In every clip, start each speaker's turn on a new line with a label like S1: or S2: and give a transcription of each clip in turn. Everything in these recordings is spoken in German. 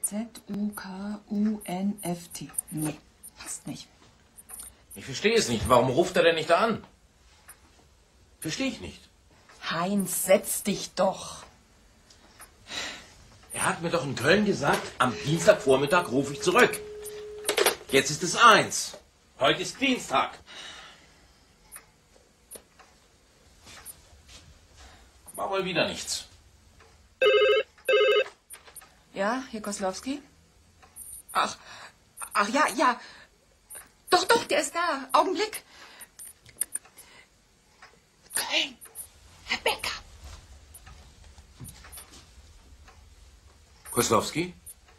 S1: Z-U-K-U-N-F-T. Nee, passt nicht.
S2: Ich verstehe es nicht. Warum ruft er denn nicht an? Verstehe ich nicht.
S1: Heinz, setz dich doch.
S2: Er hat mir doch in Köln gesagt, am Dienstagvormittag rufe ich zurück. Jetzt ist es 1. Heute ist Dienstag. War wohl wieder nichts.
S1: Ja, hier Koslowski? Ach, ja. Doch, der ist da. Augenblick. Köln. Herr Becker.
S2: Koslowski?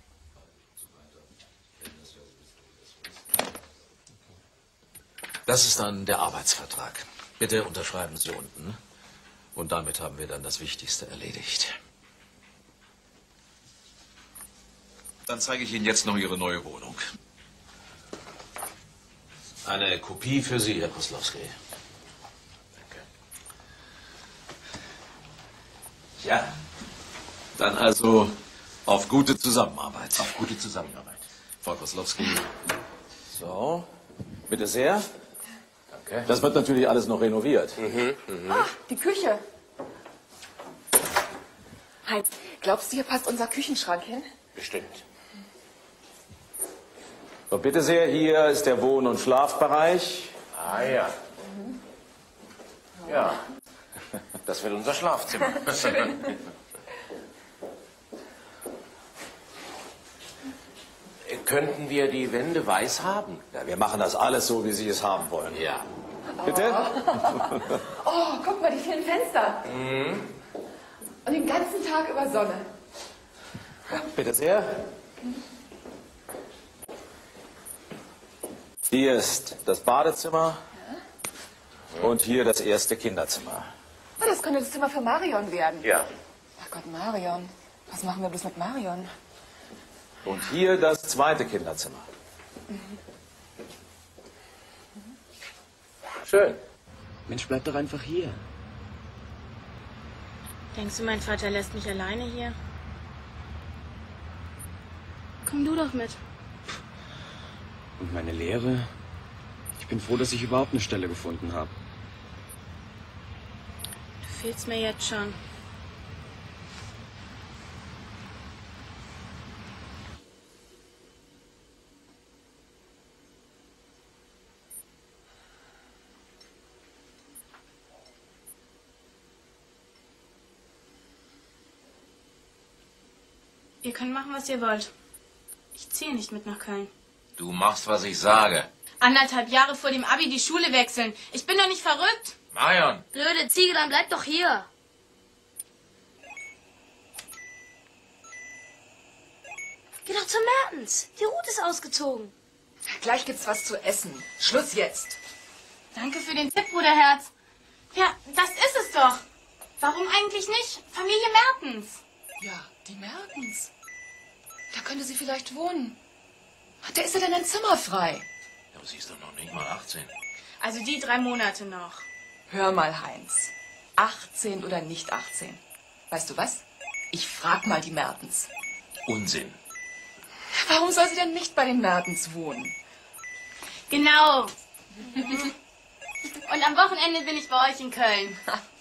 S3: Das ist dann der Arbeitsvertrag. Bitte unterschreiben Sie unten. Und damit haben wir dann das Wichtigste erledigt. Dann zeige ich Ihnen jetzt noch Ihre neue Wohnung. Eine Kopie für Sie, Herr Koslowski. Danke. Ja, dann also auf gute Zusammenarbeit.
S2: Auf gute Zusammenarbeit.
S3: Frau Koslowski. So, bitte sehr. Danke. Das wird natürlich alles noch renoviert.
S1: Ah, die Küche. Heinz, glaubst du, hier passt unser Küchenschrank hin?
S2: Bestimmt.
S3: So, bitte sehr, hier ist der Wohn- und Schlafbereich.
S2: Ah ja. Ja. Das wird unser Schlafzimmer. Könnten wir die Wände weiß haben?
S3: Ja, wir machen das alles so, wie Sie es haben wollen.
S2: Ja.
S3: Bitte?
S1: Oh, guck mal, die vielen Fenster. Und den ganzen Tag über Sonne.
S3: Bitte sehr. Hier ist das Badezimmer und hier das erste Kinderzimmer.
S1: Oh, das könnte das Zimmer für Marion werden.
S2: Ja.
S1: Ach Gott, Marion. Was machen wir bloß mit Marion?
S3: Und hier das zweite Kinderzimmer.
S2: Schön.
S4: Mensch, bleib doch einfach hier.
S5: Denkst du, mein Vater lässt mich alleine hier? Komm du doch mit.
S4: Und meine Lehre? Ich bin froh, dass ich überhaupt eine Stelle gefunden habe.
S5: Du fehlst mir jetzt schon. Ihr könnt machen, was ihr wollt. Ich ziehe nicht mit nach Köln.
S2: Du machst, was ich sage.
S5: 1,5 Jahre vor dem Abi die Schule wechseln. Ich bin doch nicht verrückt.
S2: Marion.
S6: Blöde Ziege, dann bleib doch hier. Geh doch zu Mertens. Die Ruth ist ausgezogen.
S1: Gleich gibt's was zu essen. Schluss jetzt.
S5: Danke für den Tipp, Bruderherz. Ja, das ist es doch. Warum eigentlich nicht? Familie Mertens.
S1: Ja, die Mertens. Da könnte sie vielleicht wohnen. Da ist ja dann ein Zimmer frei.
S2: Aber sie ist doch noch nicht mal 18.
S5: Also die 3 Monate noch.
S1: Hör mal, Heinz. 18 oder nicht 18? Weißt du was? Ich frag mal die Mertens.
S2: Unsinn.
S1: Warum soll sie denn nicht bei den Mertens wohnen?
S5: Genau. Und am Wochenende bin ich bei euch in Köln.